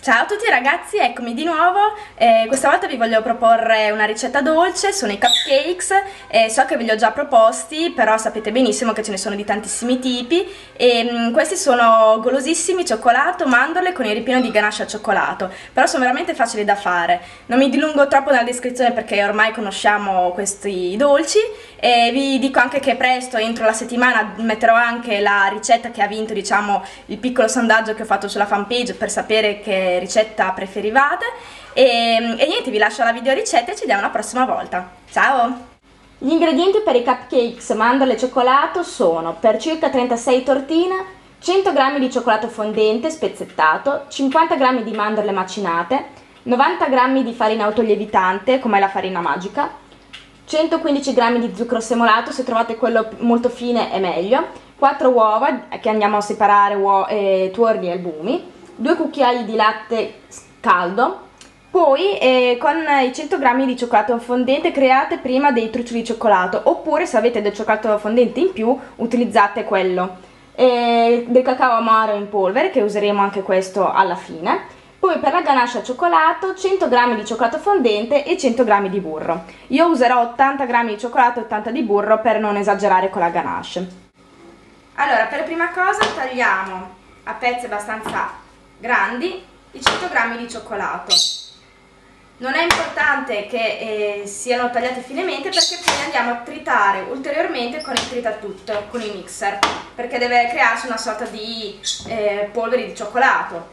Ciao a tutti ragazzi, eccomi di nuovo. Questa volta vi voglio proporre una ricetta dolce, sono i cupcakes. So che ve li ho già proposti, però sapete benissimo che ce ne sono di tantissimi tipi e questi sono golosissimi, cioccolato, mandorle con il ripieno di ganache al cioccolato, però sono veramente facili da fare. Non mi dilungo troppo nella descrizione perché ormai conosciamo questi dolci e vi dico anche che presto, entro la settimana, metterò anche la ricetta che ha vinto, diciamo, il piccolo sondaggio che ho fatto sulla fanpage per sapere che ricetta preferivate e niente, vi lascio la video ricetta e ci vediamo la prossima volta. Ciao! Gli ingredienti per i cupcakes mandorle e cioccolato sono: per circa 36 tortine, 100 g di cioccolato fondente spezzettato, 50 g di mandorle macinate, 90 g di farina autolievitante come la farina magica, 115 g di zucchero semolato, se trovate quello molto fine è meglio, 4 uova che andiamo a separare, tuorli e albumi, 2 cucchiai di latte caldo. Poi con i 100 g di cioccolato fondente create prima dei trucci di cioccolato, oppure se avete del cioccolato fondente in più utilizzate quello, del cacao amaro in polvere, che useremo anche questo alla fine. Poi per la ganache al cioccolato 100 g di cioccolato fondente e 100 g di burro. Io userò 80 g di cioccolato e 80 di burro per non esagerare con la ganache. Allora, per prima cosa tagliamo a pezzi abbastanza grandi i 100 g di cioccolato. Non è importante che siano tagliati finemente, perché poi andiamo a tritare ulteriormente con il tritatutto, con il mixer, perché deve crearsi una sorta di polvere di cioccolato.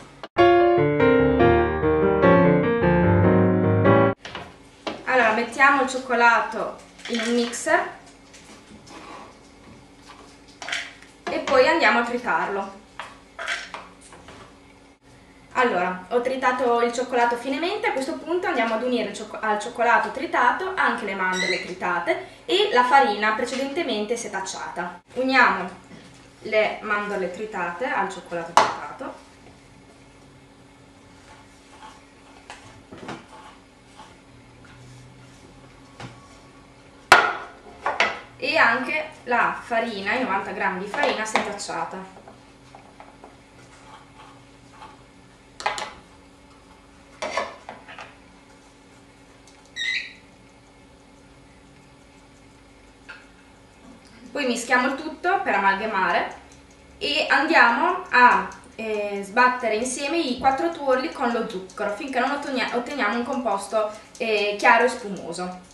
Allora, mettiamo il cioccolato in un mixer e poi andiamo a tritarlo. Allora, ho tritato il cioccolato finemente, a questo punto andiamo ad unire al cioccolato tritato anche le mandorle tritate e la farina precedentemente setacciata. Uniamo le mandorle tritate al cioccolato tritato e anche la farina, i 90 g di farina setacciata. Poi mischiamo il tutto per amalgamare e andiamo a sbattere insieme i 4 tuorli con lo zucchero finché non otteniamo un composto chiaro e spumoso.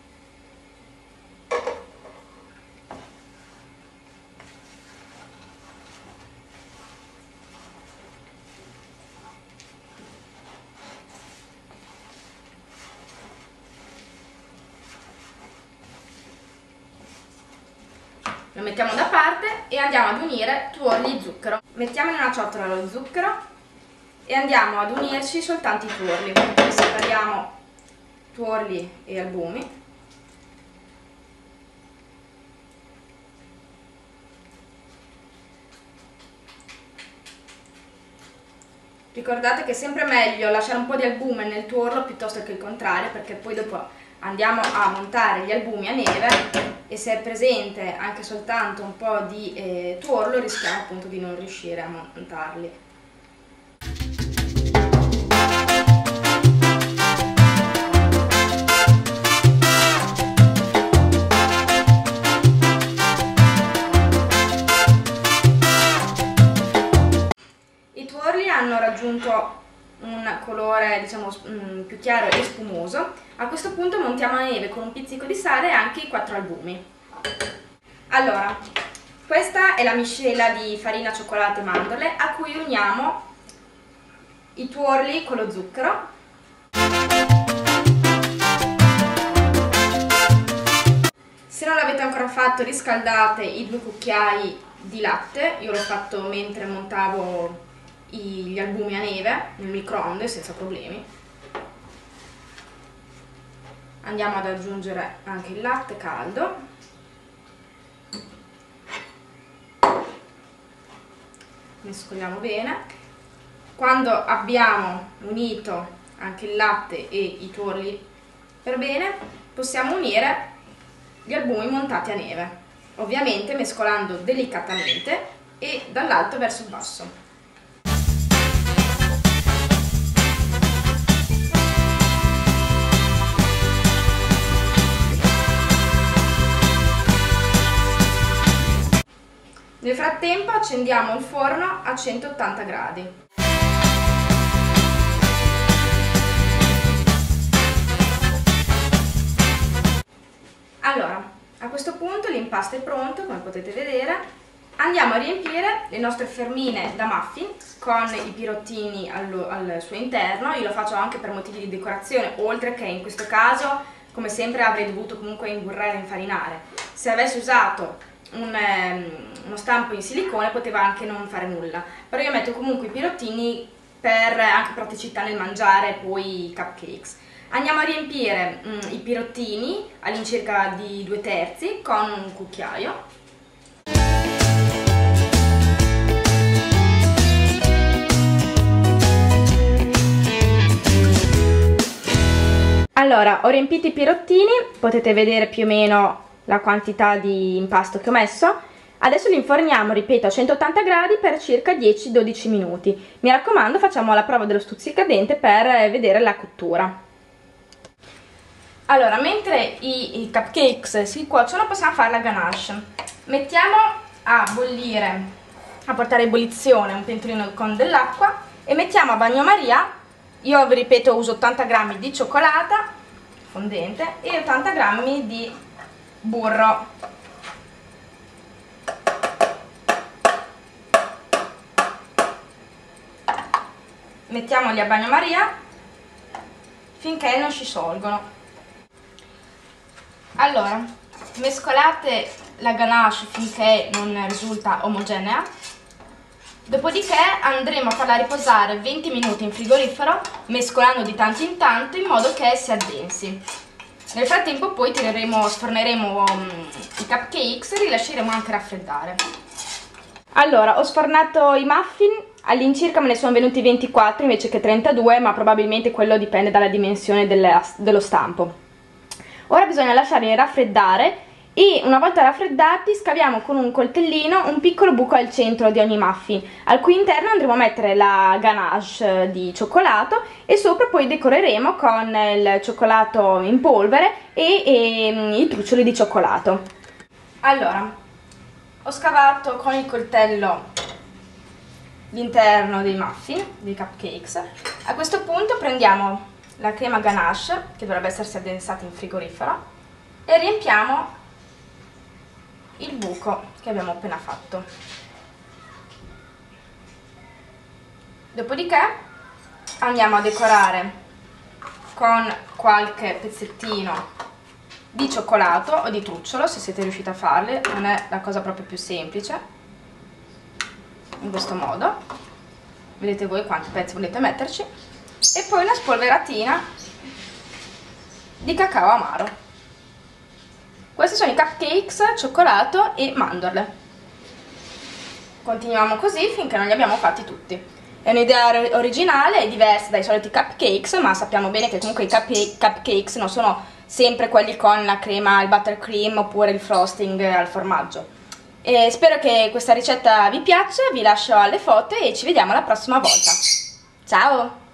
Lo mettiamo da parte e andiamo ad unire tuorli e zucchero. Mettiamo in una ciotola lo zucchero e andiamo ad unirci soltanto i tuorli. Quindi separiamo tuorli e albumi. Ricordate che è sempre meglio lasciare un po' di albume nel tuorlo piuttosto che il contrario, perché poi dopo andiamo a montare gli albumi a neve e se è presente anche soltanto un po' di tuorlo rischiamo appunto di non riuscire a montarli. I tuorli hanno raggiunto un colore, diciamo, più chiaro e spumoso. A questo punto montiamo a neve con un pizzico di sale anche i 4 albumi. Allora, questa è la miscela di farina, cioccolato e mandorle a cui uniamo i tuorli con lo zucchero. Se non l'avete ancora fatto, riscaldate i 2 cucchiai di latte. Io l'ho fatto mentre montavo gli albumi a neve nel microonde senza problemi. Andiamo ad aggiungere anche il latte caldo, mescoliamo bene. Quando abbiamo unito anche il latte e i tuorli per bene, possiamo unire gli albumi montati a neve, ovviamente mescolando delicatamente e dall'alto verso il basso. frattempo accendiamo il forno a 180 gradi. Allora, a questo punto l'impasto è pronto, come potete vedere. Andiamo a riempire le nostre fermine da muffin con i pirottini al suo interno. Io lo faccio anche per motivi di decorazione, oltre che in questo caso, come sempre, avrei dovuto comunque ingurrare e infarinare. Se avessi usato uno stampo in silicone poteva anche non fare nulla, però io metto comunque i pirottini per anche praticità nel mangiare poi i cupcakes. Andiamo a riempire i pirottini all'incirca di 2/3 con un cucchiaio. Allora, ho riempito i pirottini, potete vedere più o meno la quantità di impasto che ho messo. Adesso li inforniamo, ripeto, a 180 gradi per circa 10-12 minuti. Mi raccomando, facciamo la prova dello stuzzicadente per vedere la cottura. Allora, mentre i cupcakes si cuociono, possiamo fare la ganache. Mettiamo a bollire, a portare a ebollizione un pentolino con dell'acqua e mettiamo a bagnomaria. Io vi ripeto uso 80 g di cioccolata fondente e 80 g di burro. Mettiamoli a bagnomaria finché non si sciolgono. Allora, mescolate la ganache finché non risulta omogenea. Dopodiché andremo a farla riposare 20 minuti in frigorifero, mescolando di tanto in tanto in modo che si addensi. Nel frattempo poi sforneremo i cupcakes e li lasceremo anche raffreddare. Allora, ho sfornato i muffin, all'incirca me ne sono venuti 24 invece che 32, ma probabilmente quello dipende dalla dimensione dello stampo. Ora bisogna lasciarli raffreddare e una volta raffreddati scaviamo con un coltellino un piccolo buco al centro di ogni muffin, al cui interno andremo a mettere la ganache di cioccolato e sopra poi decoreremo con il cioccolato in polvere e i truccioli di cioccolato. Allora, ho scavato con il coltello l'interno dei muffin, dei cupcakes. A questo punto prendiamo la crema ganache, che dovrebbe essersi addensata in frigorifero, e riempiamo il buco che abbiamo appena fatto. Dopodiché andiamo a decorare con qualche pezzettino di cioccolato o di trucciolo, se siete riusciti a farle, non è la cosa proprio più semplice. In questo modo, vedete voi quanti pezzi volete metterci, e poi una spolveratina di cacao amaro. Questi sono i cupcakes, cioccolato e mandorle. Continuiamo così finché non li abbiamo fatti tutti. È un'idea originale e diversa dai soliti cupcakes, ma sappiamo bene che comunque i cupcakes non sono sempre quelli con la crema, il buttercream oppure il frosting al formaggio. E spero che questa ricetta vi piaccia, vi lascio alle foto e ci vediamo la prossima volta. Ciao!